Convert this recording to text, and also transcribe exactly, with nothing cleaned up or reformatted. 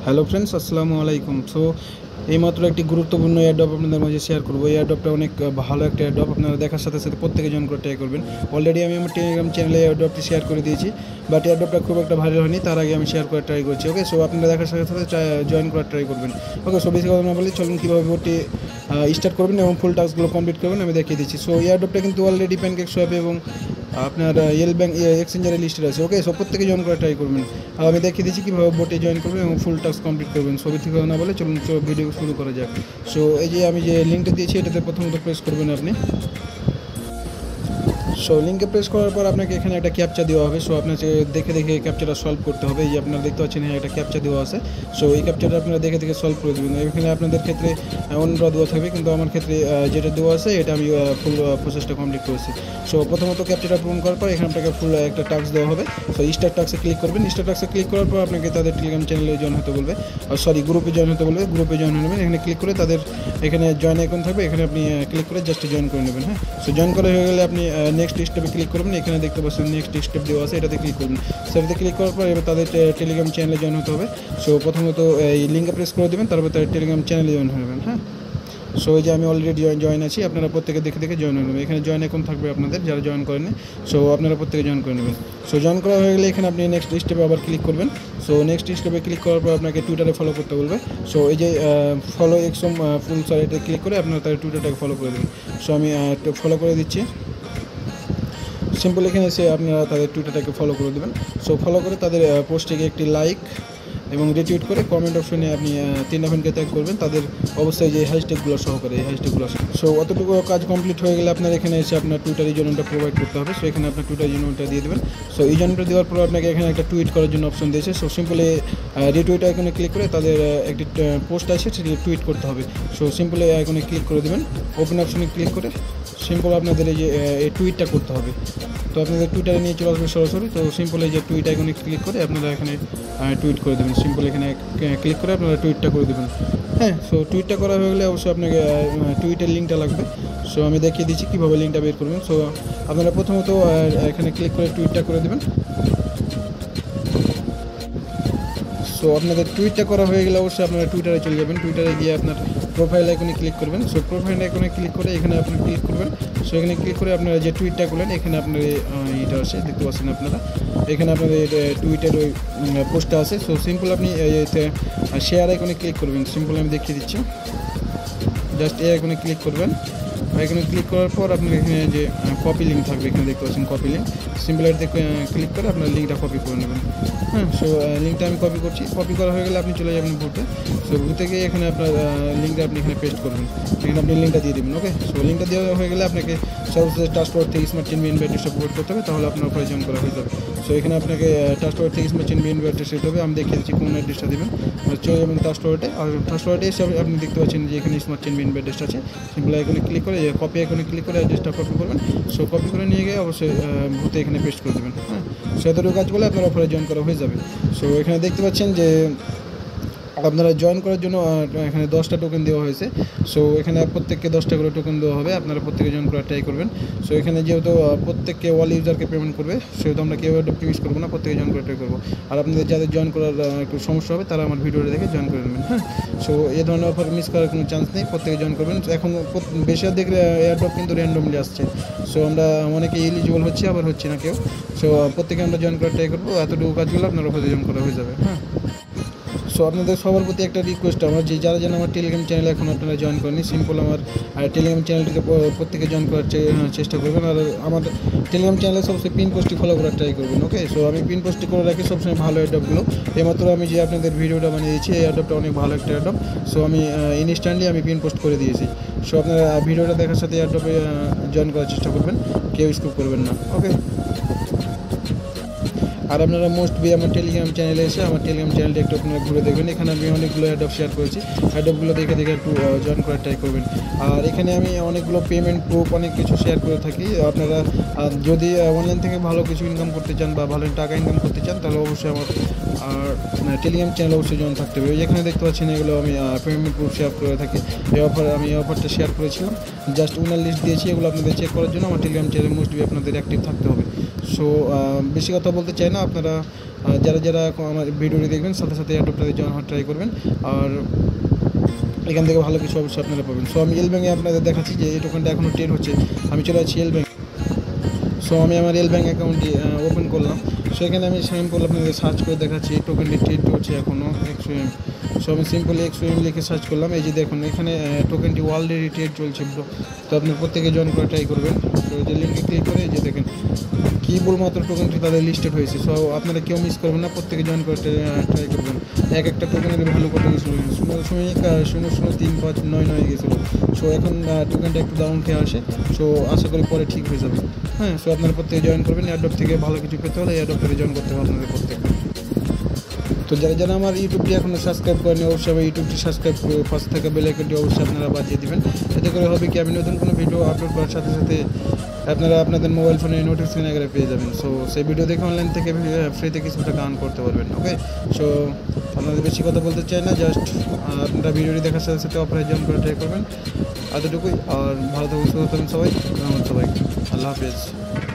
Hello friends, আসসালামু আলাইকুম। So এইমাত্র একটি গুরুত্বপূর্ণ এয়ারড্রপ আপনাদের মাঝে শেয়ার করবো। এই এয়ারড্রপটা অনেক ভালো একটা এয়ারড্রপ, আপনারা দেখার সাথে সাথে প্রত্যেকে জয়েন করে ট্রাই করবেন। অলরেডি আমি আমার টেলিগ্রাম চ্যানেলে এয়ারড্রপটি শেয়ার করে দিয়েছি, বাট এয়ারড্রপটা খুব একটা ভাইরাল হয়নি, তার আগে আমি শেয়ার করে ট্রাই করছি। ওকে, সো আপনারা দেখার সাথে সাথে জয়েন করার ট্রাই করবেন। ওকে, সো বেশি কথা না বলে চলুন কীভাবে বোটটি স্টার্ট করবেন এবং ফুল টাস্কগুলো কমপ্লিট করবেন আমি দেখিয়ে দিচ্ছি। সো এয়ারড্রপটা কিন্তু অলরেডি প্যানকেক সোয়াপ এবং আপনার ইয়েল ব্যাঙ্ক এক্সচেঞ্জারের লিস্টে আছে। ওকে, সো প্রত্যেকে জয়েন করে ট্রাই করবেন। আর আমি দেখিয়ে দিচ্ছি কীভাবে বোটে জয়েন করবেন এবং ফুল টাস্ক কমপ্লিট করবেন। ছবি থেকে না বলে চলুন ভিডিও শুরু করা যাক। সো এই যে আমি যে লিঙ্কটা দিয়েছি এটাতে প্রথমত প্রেস করবেন আপনি। সো লিঙ্কে প্রেস করার পর আপনাকে এখানে একটা ক্যাপচা দেওয়া হবে। সো আপনাকে দেখে দেখে ক্যাপচাটা সলভ করতে হবে। এই যে আপনারা দেখতে পাচ্ছেন একটা ক্যাপচা দেওয়া আছে। সো এই ক্যাপচাটা আপনারা দেখে দেখে সলভ করে দেবেন। এখানে আপনাদের ক্ষেত্রে অন্যরা দেওয়া থাকবে, কিন্তু আমার ক্ষেত্রে যেটা দেওয়া আছে এটা আমি ফুল প্রসেসটা কমপ্লিট করেছি। সো প্রথমত ক্যাপচাটা পূরণ করার পর এখানে আপনাকে ফুল একটা টাস্ক দেওয়া হবে। সো স্টার টাস্কে ক্লিক করবেন। স্টার টাস্কে ক্লিক করার পর আপনাকে তাদের টেলিগ্রাম চ্যানেলে জয়েন হতে বলবে, সরি গ্রুপে জয়েন হতে বলবে। গ্রুপে জয়েন হয়ে নেবেন। এখানে ক্লিক করে তাদের এখানে জয়েন আইকন থাকবে, এখানে আপনি ক্লিক করে জাস্ট জয়েন করে নেবেন। হ্যাঁ, সো জয়েন করা হয়ে গেলে আপনি নেক্সট স্টেপে ক্লিক করবেন। এখানে দেখতে পাচ্ছেন নেক্সট স্টেপ দেওয়া আছে, এটাতে ক্লিক করবেন। সেটাতে ক্লিক করার পর এবার তাদের টেলিগ্রাম চ্যানেলে জয়েন হতে হবে। সো প্রথমত এই লিঙ্কে প্রেস করে দেবেন, তারপর তাদের টেলিগ্রাম চ্যানেলে জয়েন হবেন। হ্যাঁ, সো এই যে আমি অলরেডি জয়েন জয়েন আছি, আপনারা প্রত্যেকে দেখে দেখে জয়েন হয়ে নেবেন। এখানে জয়েন এখন থাকবে আপনাদের যারা জয়েন করেন, সো আপনারা প্রত্যেকে জয়েন করে নেবেন। সো জয়েন করা হয়ে গেলে এখানে আপনি নেক্সট স্টেপে আবার ক্লিক করবেন। সো নেক্সট স্টেপে ক্লিক করার পর আপনাকে টুইটারে ফলো করতে বলবে। সো এই যে ফলো এক্সম ফুল সাইটে ক্লিক করে আপনারা তাদের টুইটারটাকে ফলো করে দেবেন। সো আমি ফলো করে দিচ্ছি। সিম্পল এখানে এসে আপনারা তাদের টুইটারটাকে ফলো করে দেবেন। সো ফলো করে তাদের পোস্টটিকে একটি লাইক এবং রিটুইট করে কমেন্ট অপশনে আপনি তিন অপশনকে ত্যাগ করবেন তাদের অবশ্যই যে হ্যাশট্যাগুলো সহকারে এই হ্যাশট্যাগুলো। সো অতটুকু কাজ কমপ্লিট হয়ে গেলে আপনার এখানে এসে আপনার টুইটার ইউজারনেমটা প্রোভাইড করতে হবে। সো এখানে আপনার টুইটার ইউজারনেমটা দিয়ে দেবেন। সো ইউজারনেমটা দেওয়ার পর আপনাকে এখানে একটা টুইট করার জন্য অপশন দিয়েছে। সো সিম্পলি রিটুইট আইকনে ক্লিক করে তাদের একটি পোস্ট আছে সেটি টুইট করতে হবে। সো সিম্পলি আইকনে ক্লিক করে দেবেন, ওপেন অপশনে ক্লিক করে সিম্পল আপনাদের এই যে এই টুইটটা করতে হবে। তো আপনাদের টুইটারে নিয়ে চলে আসবে সরাসরি। তো সিম্পল এই যে টুইট আইকনে ক্লিক করে আপনারা এখানে টুইট করে দেবেন। সিম্পল এখানে ক্লিক করে আপনারা টুইটটা করে দেবেন। হ্যাঁ, সো টুইটটা করা হয়ে গেলে অবশ্যই আপনাকে টুইটের লিঙ্কটা লাগবে। সো আমি দেখিয়ে দিচ্ছি কীভাবে লিঙ্কটা বের করবেন। সো আপনারা প্রথমত এখানে ক্লিক করে টুইটটা করে দেবেন। সো আপনাদের টুইটটা করা হয়ে গেলে অবশ্যই আপনারা টুইটারে চলে যাবেন। টুইটারে গিয়ে আপনার প্রোফাইল আইকনে ক্লিক করবেন। সো প্রোফাইল আইকনে ক্লিক করে এখানে আপনি ক্লিক করবেন। সো এখানে ক্লিক করে আপনারা যে টুইটটা করলেন এখানে আপনার এটা আছে দেখতে পাচ্ছেন আপনারা, এখানে আপনাদের টুইটার ওই পোস্টটা আছে। সো সিম্পল আপনি শেয়ার আইকনে ক্লিক করবেন। সিম্পল আমি দেখিয়ে দিচ্ছি, জাস্ট এই আইকনে ক্লিক করবেন। এখানে ক্লিক করার পর আপনার এখানে যে কপি লিঙ্ক থাকবে, এখানে দেখতে পাচ্ছেন কপি লিঙ্ক। সিম্পল এটাতে ক্লিক করে আপনার লিঙ্কটা কপি করে নেবেন। হ্যাঁ, সো লিঙ্কটা আমি কপি করছি। কপি করা হয়ে গেলে আপনি চলে যাবেন ভুতে। সো ভুতে গিয়ে এখানে আপনার লিঙ্কটা আপনি এখানে পেস্ট করবেন। এখানে আপনি লিঙ্কটা দিয়ে দেবেন। ওকে, সো লিঙ্কটা দেওয়া হয়ে গেলে আপনাকে সর্বশেষ টাস্কওয়ার্ড থেকে স্মার্ট চেন বিএনবি অ্যাড্রেসটা প্রোভাইড করতে হবে, তাহলে আপনার উপরে জয়েন করা হয়ে যাবে। সো এখানে আপনাকে টাস্কওয়ার্ড থেকে স্মার্ট চেন বিএনবি অ্যাড্রেস দিতে হবে। আমি দেখিয়ে দিচ্ছি কোন অ্যাড্রেসটা দেবেন। চলে যাবেন টাস্কওয়ার্ডে। আর টাস্কওয়ার্ডে এসে আপনি দেখতে পাচ্ছেন যে এখানে স্মার্ট চেন বিএনবি অ্যাড্রেসটা আছে। সিম্পল এখানে ক্লিক করে কপি আইকনে ক্লিক করে অ্যাড্রেসটা কপি করবেন। সো কপি করে নিয়ে গিয়ে অবশ্যই ভূতে এখানে পেস্ট করে দেবেন। হ্যাঁ, সো এতটুকু কাজ করলে আপনার অফারে জয়েন করা হয়ে যাবে। সো এখানে দেখতে পাচ্ছেন যে আপনারা জয়েন করার জন্য এখানে দশটা টোকেন দেওয়া হয়েছে। সো এখানে প্রত্যেককে দশটা করে টোকেন দেওয়া হবে, আপনারা প্রত্যেকে জয়েন করার ট্রাই করবেন। সো এখানে যেহেতু প্রত্যেককে অল ইউজারকে পেমেন্ট করবে, সেহেতু আমরা কেউ একটা মিস করবো না, প্রত্যেকে জয়েন করার ট্রাই করবো। আর আপনাদের যাদের জয়েন করার একটু সমস্যা হবে তারা আমার ভিডিওটা দেখে জয়েন করে নেবেন। হ্যাঁ, সো এই ধরনের অফার মিস করার কোনো চান্স নেই, প্রত্যেকে জয়েন করবেন। এখন বেশি দেখলে এয়ারড্রপ কিন্তু র্যান্ডমলি আসছে। সো আমরা অনেকে এলিজিবল হচ্ছে, আবার হচ্ছে না কেউ। সো প্রত্যেকে আমরা জয়েন করার ট্রাই করবো। এতটুকু কাজগুলো আপনার অফারে জয়েন করা হয়ে যাবে। হ্যাঁ, সো আপনাদের সবার প্রতি একটা রিকোয়েস্ট আমার, যে যারা যেন আমার টেলিগ্রাম চ্যানেলে এখন আপনারা জয়েন করেনি, সিম্পল আমার টেলিগ্রাম চ্যানেলটিকে প্রত্যেকে জয়েন করার চেষ্টা করবেন। আর আমার টেলিগ্রাম চ্যানেলে সবসময় পিন পোস্টটি ফলো করার ট্রাই করবেন। ওকে, সো আমি পিন পোস্টটি করে রাখি সবসময় ভালো এয়ারড্রপগুলো। এইমাত্র আমি যে আপনাদের ভিডিওটা বানিয়ে দিয়েছি, এই এয়ারড্রপটা অনেক ভালো একটা এয়ারড্রপ। সো আমি ইনস্ট্যান্টলি আমি পিন পোস্ট করে দিয়েছি। সো আপনারা ভিডিওটা দেখার সাথে এয়ারড্রপে জয়েন করার চেষ্টা করবেন, কেউ স্কিপ করবেন না। ওকে, আর আপনারা মোস্ট বি আমার টেলিগ্রাম চ্যানেলে এসে আমার টেলিগ্রাম চ্যানেলটি একটু আপনারা ঘুরে দেখবেন। এখানে আমি অনেকগুলো অ্যাডপ শেয়ার করেছি, অ্যাডপগুলো দেখে দেখে একটু জয়েন করার ট্রাই করবেন। আর এখানে আমি অনেকগুলো পেমেন্ট প্রুফ অনেক কিছু শেয়ার করে থাকি। আপনারা যদি অনলাইন থেকে ভালো কিছু ইনকাম করতে চান বা ভালো টাকা ইনকাম করতে চান, তাহলে অবশ্যই আমার আর টেলিগ্রাম চ্যানেল অবশ্যই জয়েন থাকতে হবে। এখানে দেখতে পাচ্ছেন এগুলো আমি পেমেন্ট প্রুফ শেয়ার করে থাকি। এই অফার আমি এই অফারটা শেয়ার করেছিলাম, জাস্ট উনার লিস্ট দিয়েছি। এগুলো আপনাদের চেক করার জন্য আমার টেলিগ্রাম চ্যানেল মোস্ট বি আপনাদের অ্যাক্টিভ থাকতে হবে। সো বেশি কথা বলতে চাই না, আপনারা আর যারা যারা আমার ভিডিওটি দেখবেন সাথে সাথে অ্যাডপ্টারে জয়েন হওয়ার ট্রাই করবেন। আর এখান থেকে ভালো কিছু অবশ্যই আপনারা পাবেন। সো আমি এল ব্যাঙ্কে আপনাদের দেখাচ্ছি যে এই টোকেনটা এখনও ট্রেড হচ্ছে। আমি চলে যাচ্ছি এল ব্যাঙ্ক। সো আমি আমার এল ব্যাঙ্ক অ্যাকাউন্টটি ওপেন করলাম। সো এখানে আমি সিম্পল আপনাদের সার্চ করে দেখাচ্ছি এই টোকেনটি ট্রেড হচ্ছে এখনও একশো এম। সো আমি সিম্পলি একশো এম লিখে সার্চ করলাম। এই যে দেখুন এখানে টোকেনটি অলরেডি ট্রেড চলছে ব্রো। তো আপনি প্রত্যেকে জয়েন করে ট্রাই করবেন। তো যে লিঙ্কে ক্লিক করে যে দেখেন কেবলমাত্র টোকেনটি তাদের লিস্টেড হয়েছে। সো আপনারা কেউ মিস করবেন না, প্রত্যেকে জয়েন করে ট্রাই করবেন। এক একটা টোকেনের ভ্যালু কত গেছিলো, শূন্য দশমিক শূন্য শূন্য তিন পাঁচ নয় নয় গেছিলো। সো এখন টোকেনটা একটু ডাউন খেয়ে আসে। সো আশা করি পরে ঠিক হয়ে যাবে। হ্যাঁ, সো আপনারা প্রত্যেকে জয়েন করবেন। এয়ারড্রপ থেকে ভালো কিছু পেতে হলে এয়ারড্রপে জয়েন করতে হবে আপনাদের প্রত্যেককে। তো যারা যারা আমার ইউটিউবটি এখনও সাবস্ক্রাইব করেনি অবশ্যই আমার ইউটিউবটি সাবস্ক্রাইব করে পাশে থাকা বেল আইকনটি অবশ্যই আপনারা বাজিয়ে দেবেন। এতে করে হবে কি আমি নতুন কোনো ভিডিও আপলোড করার সাথে সাথে আপনারা আপনাদের মোবাইল ফোনে নোটিফিকেশন আগে পেয়ে যাবেন। সো সেই ভিডিও দেখে অনলাইন থেকে ফ্রিতে কিছু টাকা আর্ন করতে পারবেন। ওকে, সো আপনাদের বেশি কথা বলতে চাই না, জাস্ট আপনারা ভিডিওটি দেখার সাথে সাথে অফারে জয়েন করে ট্রাই করবেন, এতটুকুই। আর ভালো থাকবেন, সুস্থ থাকবেন সবাই। ধন্যবাদ সবাইকে, আল্লাহ হাফেজ।